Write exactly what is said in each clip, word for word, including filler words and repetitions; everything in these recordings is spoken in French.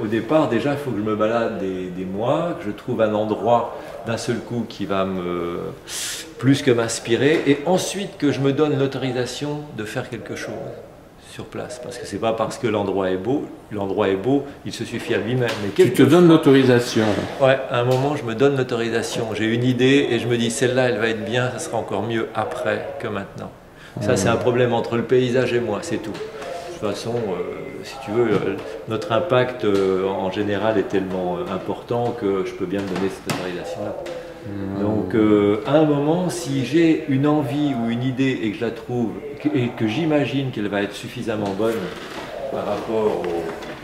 au départ, déjà, il faut que je me balade des, des mois, que je trouve un endroit d'un seul coup qui va me plus que m'inspirer, et ensuite que je me donne l'autorisation de faire quelque chose sur place, parce que c'est pas parce que l'endroit est beau, l'endroit est beau, il se suffit à lui-même. Mais tu te donnes l'autorisation. Ouais, à un moment, je me donne l'autorisation. J'ai une idée et je me dis, celle-là, elle va être bien, ça sera encore mieux après que maintenant. Ça, mmh. c'est un problème entre le paysage et moi, c'est tout. De toute façon, euh, si tu veux, euh, notre impact euh, en général est tellement euh, important que je peux bien me donner cette autorisation-là. Mmh. Donc, euh, à un moment, si j'ai une envie ou une idée et que je la trouve, et que j'imagine qu'elle va être suffisamment bonne par rapport au,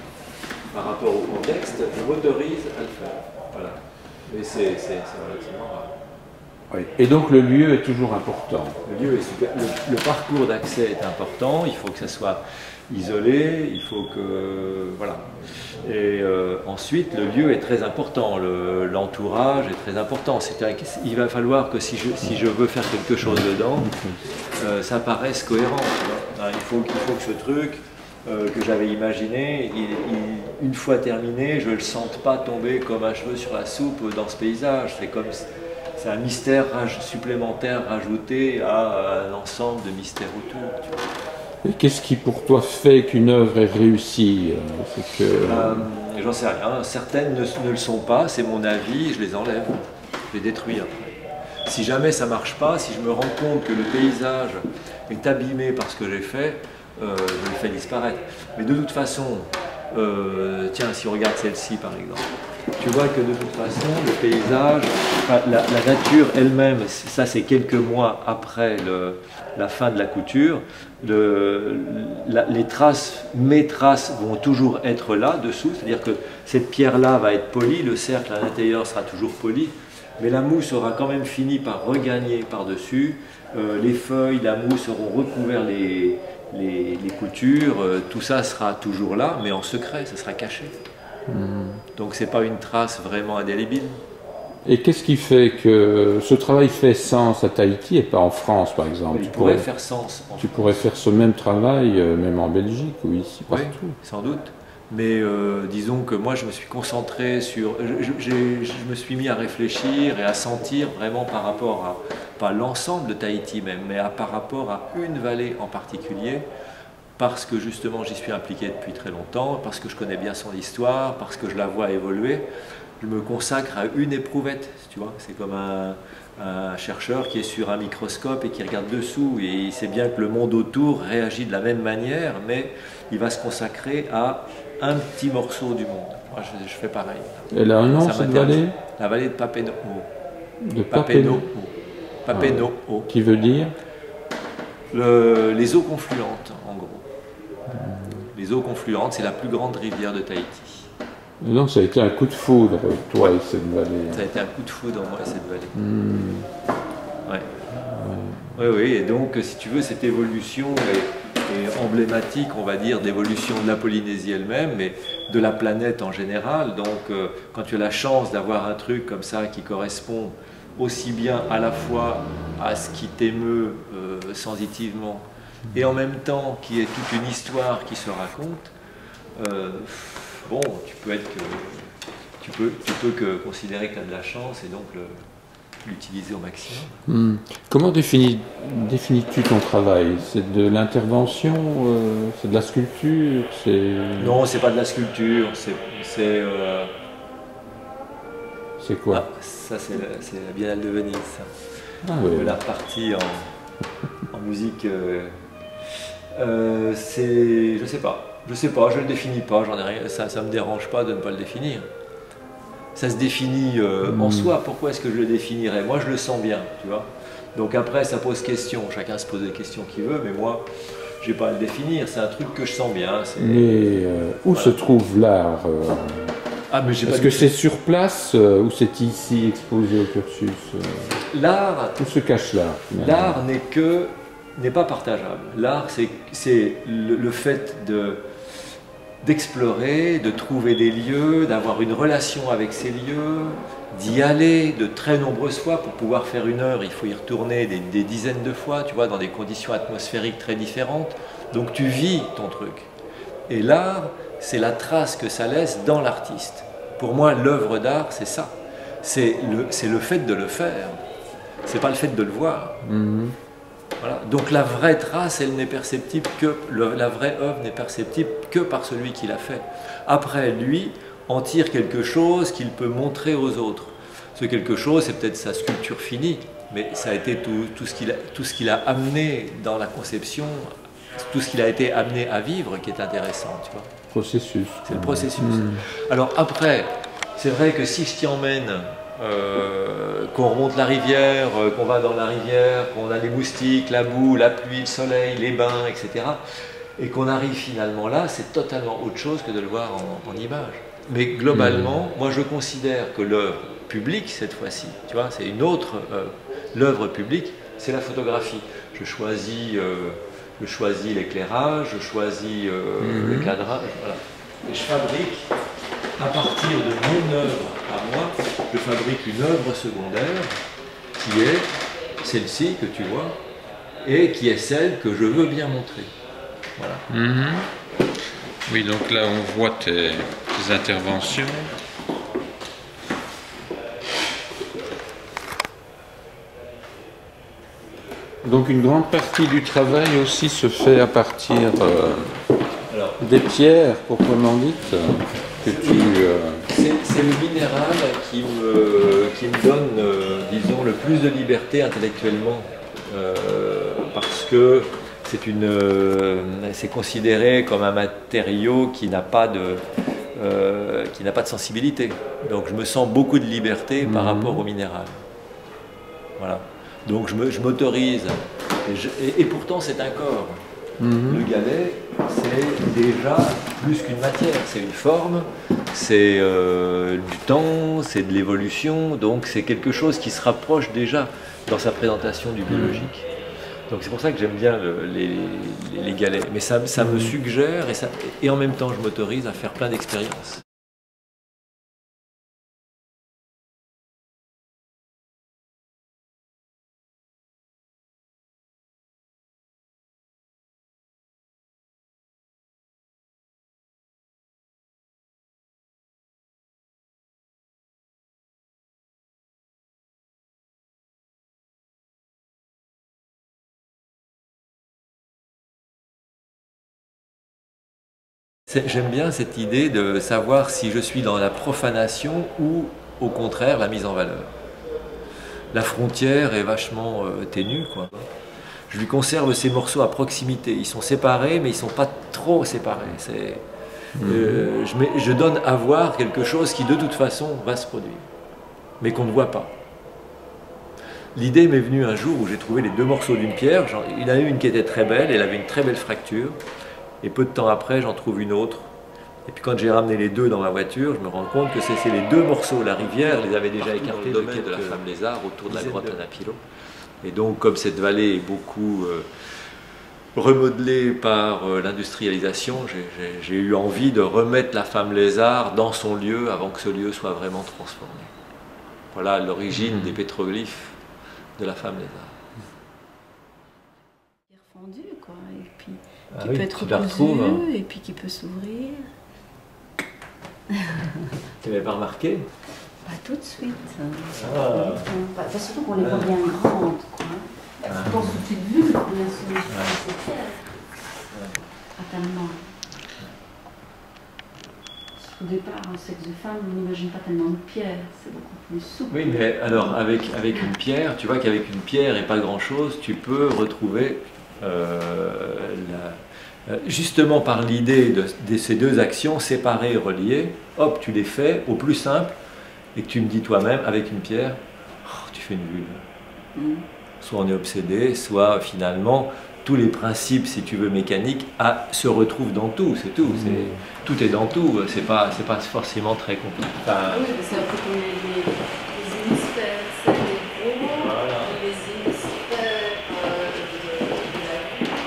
par rapport au contexte, je m'autorise à le faire. Voilà. Mais c'est relativement rare. Oui. Et donc le lieu est toujours important. Le lieu est super. Le, le parcours d'accès est important. Il faut que ça soit isolé. Il faut que voilà. Et euh, ensuite, le lieu est très important. L'entourage le, est très important. Il va falloir que si je, si je veux faire quelque chose dedans, euh, ça paraisse cohérent. Tu vois. Il faut, il faut que ce truc euh, que j'avais imaginé, il, il, une fois terminé, je ne le sente pas tomber comme un cheveu sur la soupe dans ce paysage. C'est comme c'est un mystère supplémentaire rajouté à un ensemble de mystères autour. Tu vois. Et qu'est-ce qui pour toi fait qu'une œuvre est réussie? que... euh, J'en sais rien. Certaines ne, ne le sont pas, c'est mon avis, je les enlève, je les détruis après. Si jamais ça ne marche pas, si je me rends compte que le paysage est abîmé par ce que j'ai fait, euh, je le fais disparaître. Mais de toute façon, euh, tiens, si on regarde celle-ci par exemple, tu vois que de toute façon, le paysage, enfin, la, la nature elle-même, ça c'est quelques mois après le, la fin de la couture, le, la, les traces, mes traces vont toujours être là, dessous, c'est-à-dire que cette pierre-là va être polie, le cercle à l'intérieur sera toujours poli, mais la mousse aura quand même fini par regagner par-dessus, euh, les feuilles, la mousse auront recouvert les, les, les coutures, euh, tout ça sera toujours là, mais en secret, ça sera caché. Donc c'est pas une trace vraiment indélébile. Et qu'est-ce qui fait que ce travail fait sens à Tahiti et pas en France par exemple? Il pourrait faire sens. Tu pourrais faire ce même travail même en Belgique ou ici, partout. Oui, sans doute. Mais euh, disons que moi je me suis concentré sur... Je, je, je me suis mis à réfléchir et à sentir vraiment par rapport à, pas l'ensemble de Tahiti même, mais à, par rapport à une vallée en particulier, parce que justement j'y suis impliqué depuis très longtemps, parce que je connais bien son histoire, parce que je la vois évoluer, je me consacre à une éprouvette, tu vois. C'est comme un, un chercheur qui est sur un microscope et qui regarde dessous, et il sait bien que le monde autour réagit de la même manière, mais il va se consacrer à un petit morceau du monde. Moi je, je fais pareil. Elle a un nom, cette vallée? La vallée de Papenoo. De Papenoo. Papenoo. Ah, qui veut dire? Le, les eaux confluentes, en gros. Les eaux confluentes, c'est la plus grande rivière de Tahiti. Non, ça a été un coup de foudre, toi ouais. et cette vallée. Ça a été un coup de foudre, moi et cette vallée. Mmh. Ouais. Oui, ouais. oui, et donc, si tu veux, cette évolution est, est emblématique, on va dire, d'évolution de la Polynésie elle-même, mais de la planète en général. Donc, euh, quand tu as la chance d'avoir un truc comme ça qui correspond aussi bien à la fois à ce qui t'émeut euh, sensitivement, et en même temps qui est toute une histoire qui se raconte, euh, bon, tu peux être que, tu peux, tu peux que considérer que tu as de la chance et donc l'utiliser au maximum. Mmh. Comment définis, définis-tu ton travail? C'est de l'intervention, euh, c'est de la sculpture? Non, c'est pas de la sculpture, c'est... Euh... C'est quoi? Ah, ça c'est la, la Biennale de Venise, ça. Ah, oui. La partie en, en musique... Euh... Euh, c'est, je sais pas, je sais pas, je le définis pas, j'en ai rien, ça, ça me dérange pas de ne pas le définir. Ça se définit euh, mmh. en soi, pourquoi est-ce que je le définirais? Moi je le sens bien, tu vois. Donc après ça pose question, chacun se pose des questions qu'il veut, mais moi j'ai pas à le définir, c'est un truc que je sens bien. Mais euh, où voilà. se trouve l'art euh... ah, mais j'ai Est-ce que c'est sur place euh, ou c'est ici exposé au cursus euh... L'art, où se cache l'art? L'art n'est que n'est pas partageable. L'art, c'est le, le fait de d'explorer, de trouver des lieux, d'avoir une relation avec ces lieux, d'y aller de très nombreuses fois. Pour pouvoir faire une heure, il faut y retourner des, des dizaines de fois, tu vois, dans des conditions atmosphériques très différentes. Donc tu vis ton truc. Et l'art, c'est la trace que ça laisse dans l'artiste. Pour moi, l'œuvre d'art, c'est ça. C'est le, c'est le fait de le faire. C'est pas le fait de le voir. Mmh. Voilà. Donc la vraie trace, elle n'est perceptible que le, la vraie œuvre n'est perceptible que par celui qui l'a fait. Après, lui en tire quelque chose qu'il peut montrer aux autres. Ce quelque chose, c'est peut-être sa sculpture finie, mais ça a été tout, tout ce qu'il a, tout ce qu'il a amené dans la conception, tout ce qu'il a été amené à vivre qui est intéressant, tu vois. Processus. C'est le processus. Mmh. Alors après, c'est vrai que si je t'y emmène, euh, qu'on remonte la rivière, euh, qu'on va dans la rivière, qu'on a les moustiques, la boue, la pluie, le soleil, les bains, et cetera, et qu'on arrive finalement là, c'est totalement autre chose que de le voir en, en image. Mais globalement, mmh. moi je considère que l'œuvre publique, cette fois-ci, tu vois, c'est une autre, euh, l'œuvre publique, c'est la photographie. Je choisis, euh, je choisis l'éclairage, je choisis euh, mmh. le cadrage, voilà. Et je fabrique, à partir de mon œuvre à moi, je fabrique une œuvre secondaire qui est celle-ci que tu vois, et qui est celle que je veux bien montrer. Voilà. Mmh. Oui, donc là on voit tes, tes interventions. Donc une grande partie du travail aussi se fait à partir euh, Alors, des pierres proprement dites que tu... Euh... C'est le minéral qui me, qui me donne, euh, disons, le plus de liberté intellectuellement, euh, parce que c'est une, euh, c'est considéré comme un matériau qui n'a pas de, euh, qui n'a pas de sensibilité. Donc je me sens beaucoup de liberté par mmh. rapport au minéral. Voilà. Donc je m'autorise. Et, et, et pourtant c'est un corps. Mmh. Le galet, c'est déjà plus qu'une matière. C'est une forme, c'est euh, du temps, c'est de l'évolution. Donc c'est quelque chose qui se rapproche déjà dans sa présentation du biologique. Mmh. Donc c'est pour ça que j'aime bien le, les, les, les galets. Mais ça, ça mmh. me suggère et, ça, et en même temps je m'autorise à faire plein d'expériences. J'aime bien cette idée de savoir si je suis dans la profanation ou au contraire la mise en valeur. La frontière est vachement euh, ténue, quoi. Je lui conserve ces morceaux à proximité. Ils sont séparés, mais ils ne sont pas trop séparés. Mmh. Euh, je, mets, je donne à voir quelque chose qui de toute façon va se produire, mais qu'on ne voit pas. L'idée m'est venue un jour où j'ai trouvé les deux morceaux d'une pierre. Genre, il y en a eu une qui était très belle, elle avait une très belle fracture. Et peu de temps après, j'en trouve une autre. Et puis quand j'ai ramené les deux dans ma voiture, je me rends compte que c'est les deux morceaux. La rivière les avait déjà écartés dans le domaine de la femme lézard autour de la grotte Anapilo. Et donc, comme cette vallée est beaucoup euh, remodelée par euh, l'industrialisation, j'ai eu envie de remettre la femme lézard dans son lieu avant que ce lieu soit vraiment transformé. Voilà l'origine mmh. des pétroglyphes de la femme lézard. Fondue, quoi. Et puis, ah qui oui, peut être cousu, hein. et puis qui peut s'ouvrir. Tu n'avais pas remarqué? Pas tout de suite. Ah. Pas, pas surtout qu'on les voit bien grandes, quoi. Ah. Je pense tout de suite vu qu'on a sur ces pierres. Fatalement. Au départ, un sexe de femme, on n'imagine pas tellement de pierre, c'est beaucoup plus souple. Oui, mais alors avec, avec une pierre, tu vois qu'avec une pierre et pas grand-chose, tu peux retrouver euh, la, euh, justement par l'idée de, de ces deux actions séparées et reliées, hop, tu les fais au plus simple et que tu me dis toi-même, avec une pierre, oh, tu fais une vulve. Mm. Soit on est obsédé, soit finalement, tous les principes, si tu veux, mécaniques, à, se retrouvent dans tout, c'est tout. Mmh. Tout est dans tout, c'est pas, c'est pas forcément très compliqué. Enfin, oui, c'est un peu comme les, les, les hémisphères, c'est les gros, voilà. Les hémisphères euh, de, de la vie.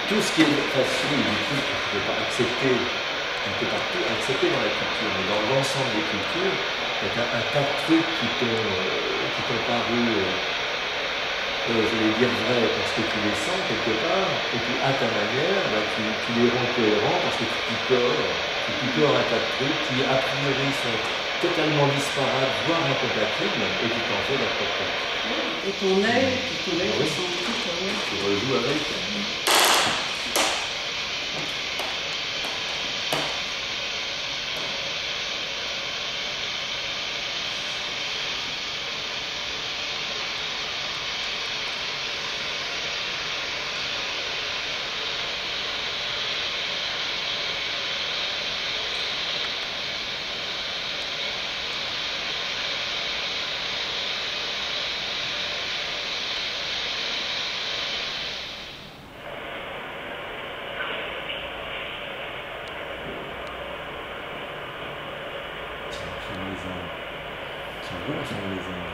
tout ce qui est facile, du coup, qu'on ne peut pas accepter, on ne peut pas tout accepter dans la culture, mais dans l'ensemble des cultures, il y a un, un tas de trucs qui t'ont euh, qui t'ont paru, euh, euh, je vais dire vrai, parce que tu les sens quelque part, et puis à ta manière, bah, tu, tu les rends cohérents parce que tu picores, tu picores un tas de trucs qui a priori sont totalement disparates, voire incompatibles, et tu t'en fais la propre. Et ton œil, ton œil Oui. ressent tout ton œil. Tu rejoues avec. Tiens, les uns. Tiens, voilà, sont les uns.